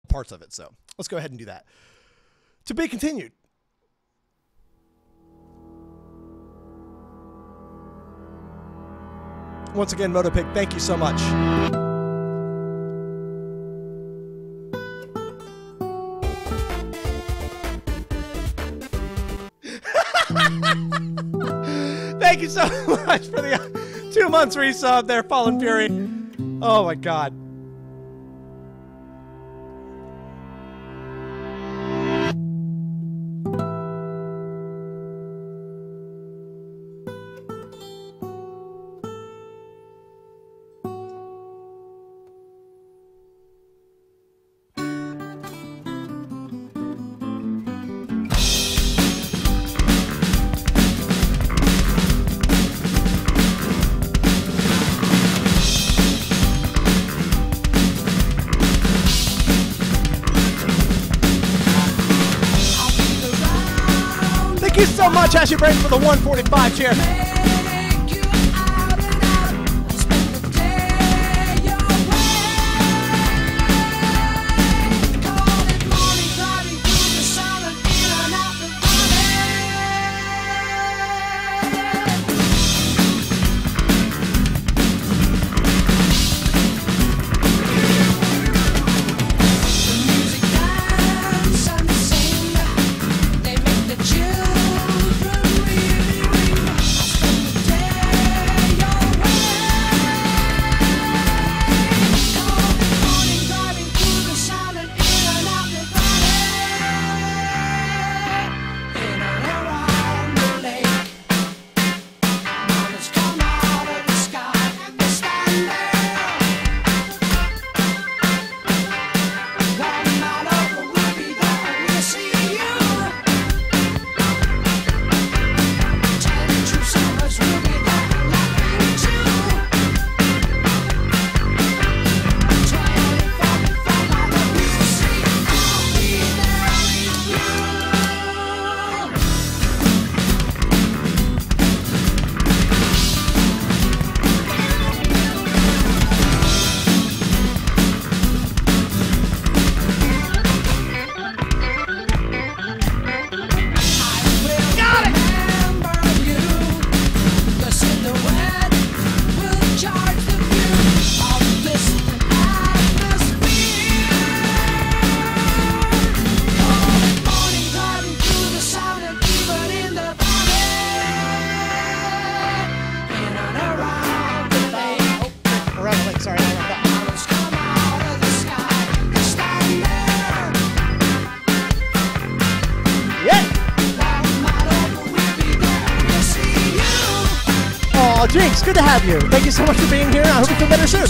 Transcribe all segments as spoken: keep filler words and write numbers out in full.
parts of it. So let's go ahead and do that. To be continued. Once again, Motopig, thank you so much. Thank you so much for the two months resub there, Fallen Fury. Oh my god. So much, Ashy Brain, for the one forty-five chair. Jinx, good to have you. Thank you so much for being here. I hope you feel better soon.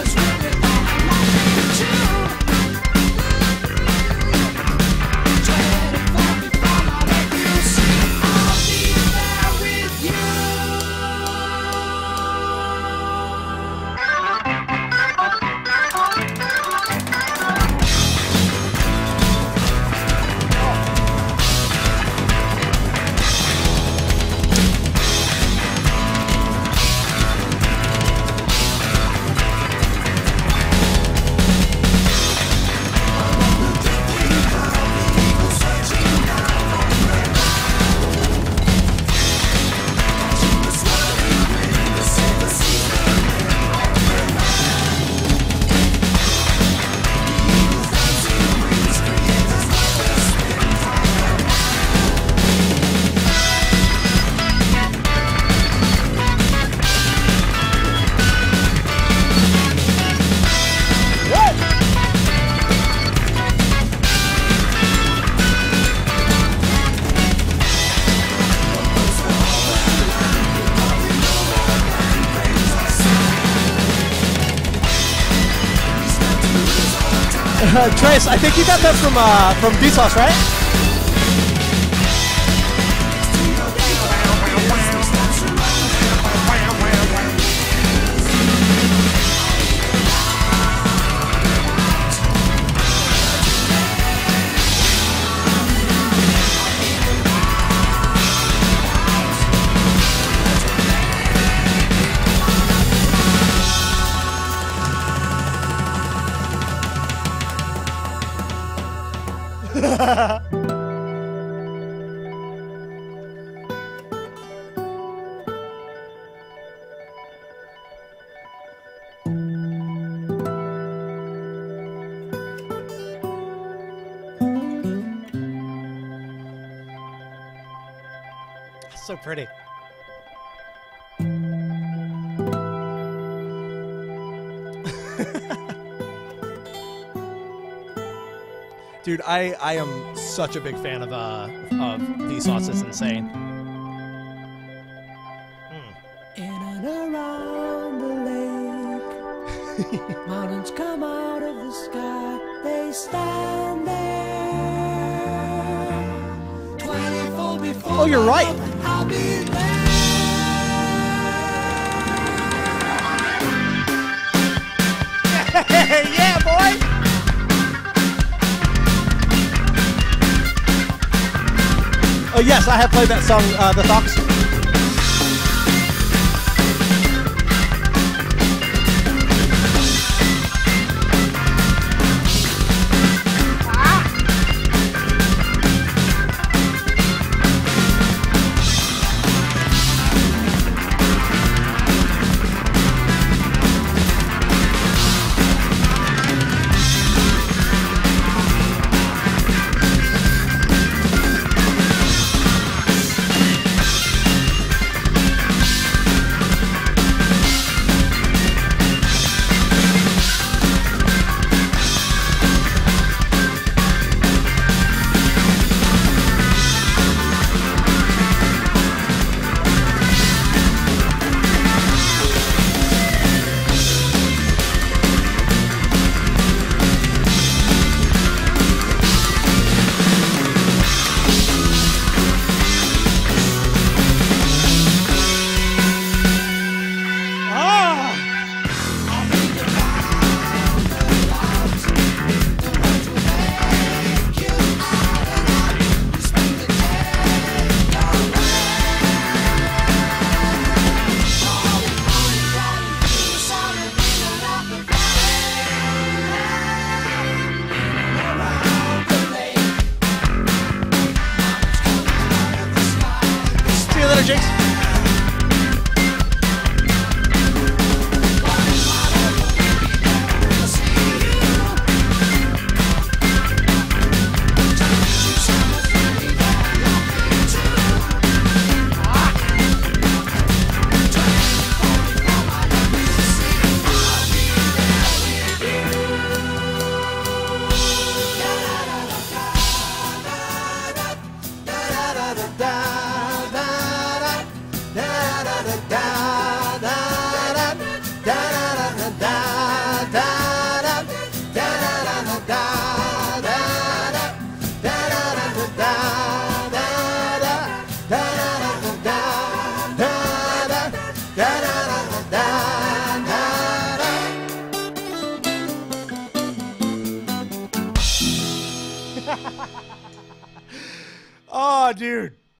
Uh, Trace, I think you got that from uh, from Vsauce, right? So pretty. Dude, I I am such a big fan of uh of Vsauce is Insane. Mm. In and around the lake, mountains come out of the sky. They stand there. twenty-four before. Oh, you're right. I'll be there. Yeah, boy. Oh yes, I have played that song, uh, The Thoughts. Jinx. Oh, dude.